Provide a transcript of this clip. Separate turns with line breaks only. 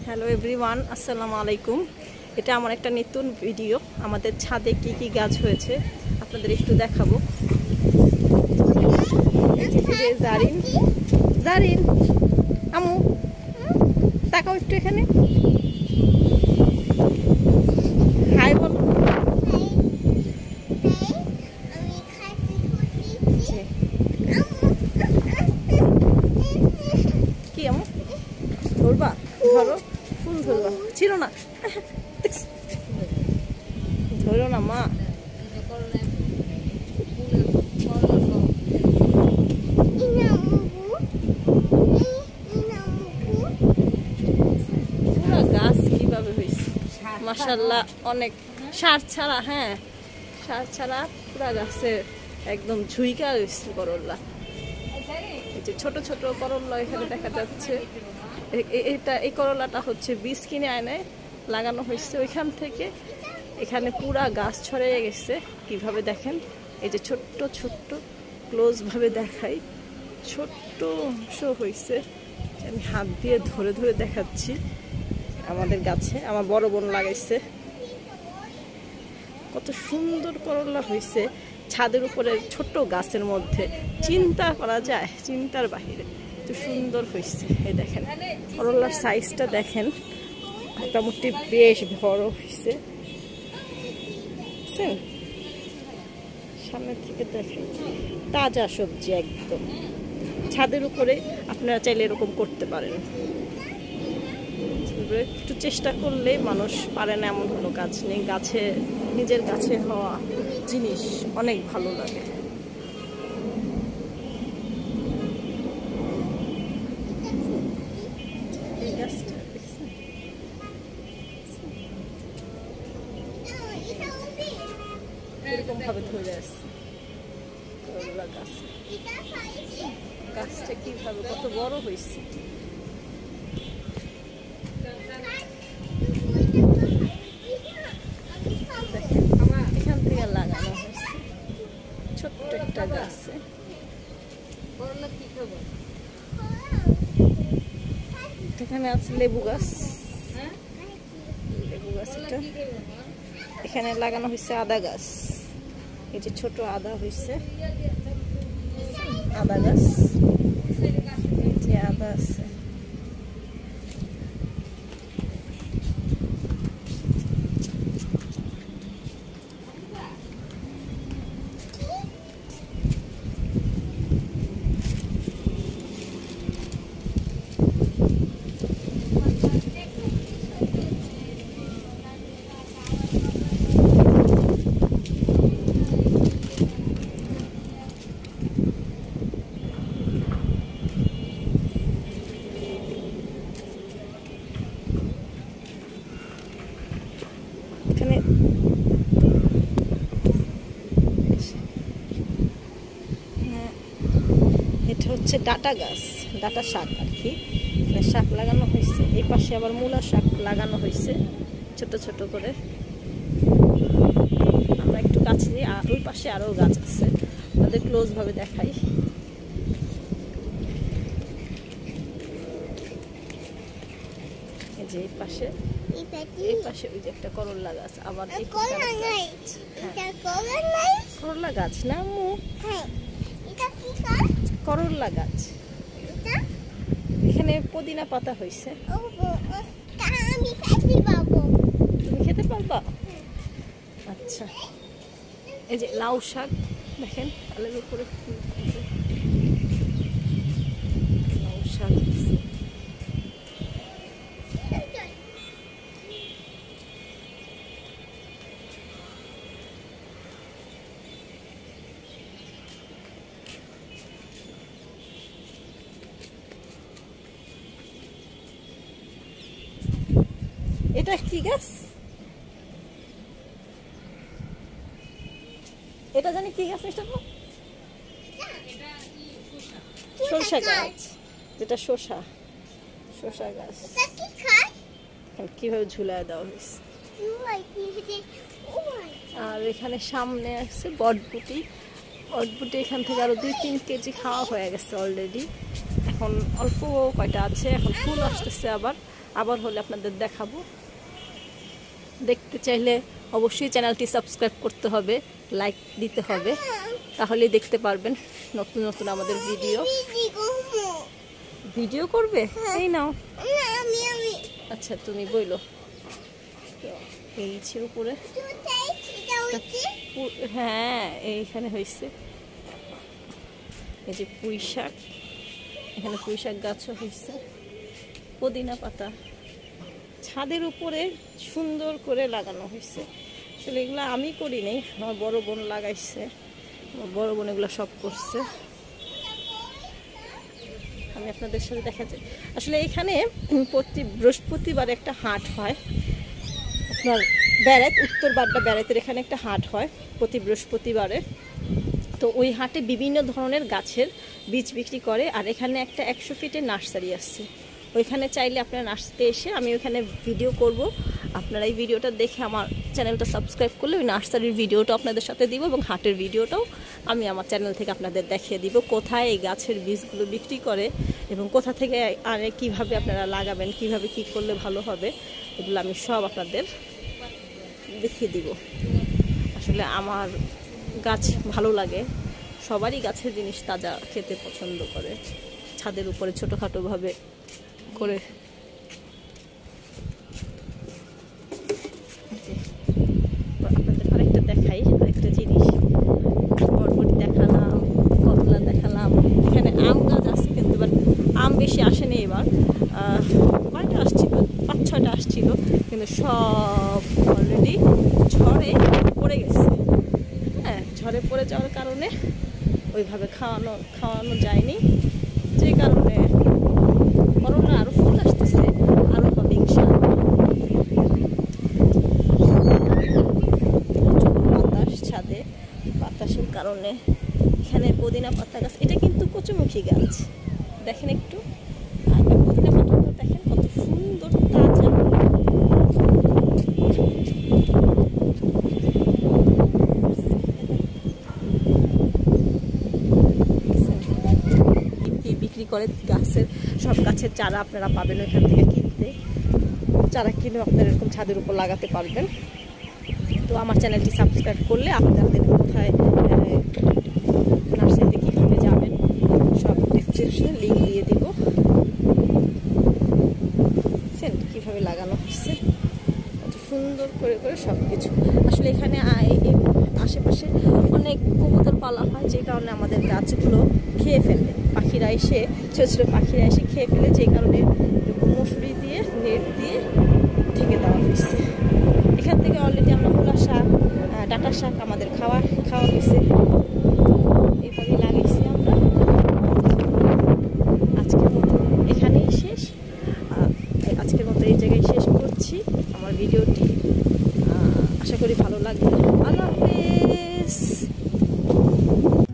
Hello everyone, আসসালামু আলাইকুম। এটা আমার একটা নতুন ভিডিও। আমাদের ছাদে কি কি গাছ হয়েছে আপনাদের একটু দেখাবো। জারিন জারিন আমু তাকাও একটু এখানে, হাই বল। কি আমু ধরবা? ধরো, ফুল ধরবা, ছিল না, ধরো না মা। পুরো গাছ কিভাবে হয়েছে মাশাআল্লাহ, অনেক সার ছাড়া। হ্যাঁ, সার ছাড়া পুরা গাছে একদম ঝুইকা হয়েছে করল্লা। এই যে ছোট ছোট করল্লা এখানে দেখা যাচ্ছে। এই করলাটা হচ্ছে বীজ কিনে আনে লাগানো হয়েছে, ওইখান থেকে এখানে পুরা গাছ ছড়িয়ে গেছে। কিভাবে দেখেন, এই যে ছোট্ট ছোট্ট ক্লোজ ভাবে দেখাই, ছোট্ট অংশ হয়েছে। আমি হাত দিয়ে ধরে ধরে দেখাচ্ছি। আমাদের গাছে আমার বড় বোন লাগাইছে। কত সুন্দর করলা হয়েছে ছাদের উপরে ছোট্ট গাছের মধ্যে, চিন্তা করা যায়, চিন্তার বাহিরে এত সুন্দর হয়েছে। এই দেখেন করলার সাইজটা দেখেন, মোটামুটি বেশ বড় হয়েছে। সামনে থেকে দেখেন তাজা সবজি একদম। ছাদের উপরে আপনারা চাইলে এরকম করতে পারেন। একটু চেষ্টা করলে মানুষ পারে না এমন কোনো কাজ নেই। গাছে, নিজের গাছে হওয়া জিনিস অনেক ভালো লাগে। এই গাছটা দেখছেন, এরকম ভাবে ধরে আসছে করলা গাছ। গাছটা কিভাবে কত বড় হয়েছে। এখান থেকে লাগানো হয়েছে ছোট্ট একটা গাছে। এখানে আছে লেবু গাছ, লেবু গাছ এটা। এখানে লাগানো হয়েছে আদা গাছ, এই যে ছোট আদা হয়েছে, আদা গাছ, যে আদা আছে। এখানে এটা হচ্ছে ডাটা গাছ, ডাটা শাক আর কি। শাক লাগানো হয়েছে। এই পাশে আবার মূলা শাক লাগানো হয়েছে ছোট ছোট করে। আমরা একটু কাছে দিই, আর ওই পাশে আরো গাছ আছে, তাদের ক্লোজ ভাবে দেখাই। এই যে এই পাশে, এই পাশে ওই যে একটা করলা গাছ, আবার করলা গাছ না মু, করলা গাছ। এখানে পুদিনা পাতা হয়েছে, তুমি খেতে পারবা? আচ্ছা, এই যে লাউ শাক দেখেন, আলের উপরে লাউ শাক। এটা কি গাছ? এটা জানি কি গাছ? শসা গাছ, যেটা শসা, শসা গাছ। কিভাবে ঝুলায় দেওয়া হয়েছে। আর এখানে সামনে আছে বটবুটি। বটবুটি এখান থেকে আরো 2-3 কেজি খাওয়া হয়ে গেছে অলরেডি। এখন অল্প কয়টা আছে, এখন ফুল আসতেছে আবার। আবার হলে আপনাদের দেখাবো। দেখতে চাইলে অবশ্যই চ্যানেলটি সাবস্ক্রাইব করতে হবে, লাইক দিতে হবে, তাহলেই দেখতে পারবেন নতুন নতুন আমাদের ভিডিও করবে। এই নাও, আচ্ছা তুমি বইলো। এইছের উপরে হ্যাঁ এইখানে হয়েছে, এই যে পুঁই শাক, এখানে পুঁই শাক গাছও হয়েছে, পুদিনা পাতা ছাদের উপরে সুন্দর করে লাগানো হয়েছে। আসলে এগুলো আমি করি নাই, আমার বড় বোন লাগাইছে, আমার বড় বোন এগুলো সব করছে। আমি আপনাদের সাথে দেখাচ্ছি। আসলে এখানে প্রতি বৃহস্পতিবার একটা হাট হয়, আপনার বেড়াত উত্তর বাড্ডা বেড়াতের এখানে একটা হাট হয় প্রতি বৃহস্পতিবারে। তো ওই হাটে বিভিন্ন ধরনের গাছের বীজ বিক্রি করে, আর এখানে একটা 100 ফিটের নার্সারি আছে। ওইখানে চাইলে আপনারা নার্সারিতে এসে, আমি ওইখানে ভিডিও করব, আপনারা এই ভিডিওটা দেখে আমার চ্যানেলটা সাবস্ক্রাইব করলে ওই নার্সারির ভিডিওটা আপনাদের সাথে দিব, এবং হাটের ভিডিওটাও আমি আমার চ্যানেল থেকে আপনাদের দেখিয়ে দিব, কোথায় এই গাছের বীজগুলো বিক্রি করে এবং কোথা থেকে আনে, কীভাবে আপনারা লাগাবেন, কিভাবে কি করলে ভালো হবে, এগুলো আমি সব আপনাদের দেখিয়ে দিব। আসলে আমার গাছ ভালো লাগে, সবারই গাছের জিনিস তাজা খেতে পছন্দ করে। ছাদের উপরে ছোটোখাটোভাবে করে আপনাদের আরেকটা দেখাই, আরেকটা জিনিস, বরবটি দেখালাম, করলা দেখালাম, এখানে আম গাছ আছে কিন্তু বাট আম বেশি আসেনি এবার। কয়টা আসছিল, 5-6টা আসছিল, কিন্তু সব অলরেডি ঝড়ে পড়ে গেছে। হ্যাঁ, ঝড়ে পড়ে যাওয়ার কারণে ওইভাবে খাওয়ানো যায়নি, যে কারণে করলা আরো ফুল আসতেছে, আরো হবে ইনশাআল্লাহ। বাতাস, ছাদে বাতাসের কারণে এখানে পুদিনা পাতা গাছ, এটা কিন্তু কচুমুখী গাছ, দেখেন একটু পুদিনা পাতাটা দেখেন কত সুন্দর তাজা। বিক্রি করে গাছের, সব গাছের চারা আপনারা পাবেন ওইখান থেকে কিনতে, চারা কিনে আপনারা এরকম ছাদের উপর লাগাতে পারবেন। তো আমার চ্যানেলটি সাবস্ক্রাইব করলে আপনাদের কোথায় নার্সারিতে কীভাবে যাবেন সব ডিসক্রিপশনে লিঙ্ক দিয়ে দিব, কীভাবে লাগানো হচ্ছে সুন্দর করে করে সব কিছু। আসলে এখানে আশেপাশে অনেক কবুতর পালা হয়, যে কারণে আমাদের গাছগুলো খেয়ে ফেলে, পাখিরা এসে ছোটো ছোটো পাখিরা এসে খেয়ে ফেলে, যে কারণে মশুরি দিয়ে নেট দিয়ে ঢেকে দেওয়া হয়েছে। এখান থেকে অলরেডি আমরা মূলা শাক, ডাঁটা শাক আমাদের খাওয়া হয়েছে, এইভাবে লাগাইছি আমরা। আজকের মতো এখানেই শেষ, আজকের মতো এই জায়গায় শেষ করছি আমার ভিডিওটি। আশা করি ভালো লাগবে। আল্লাহ হাফেজ।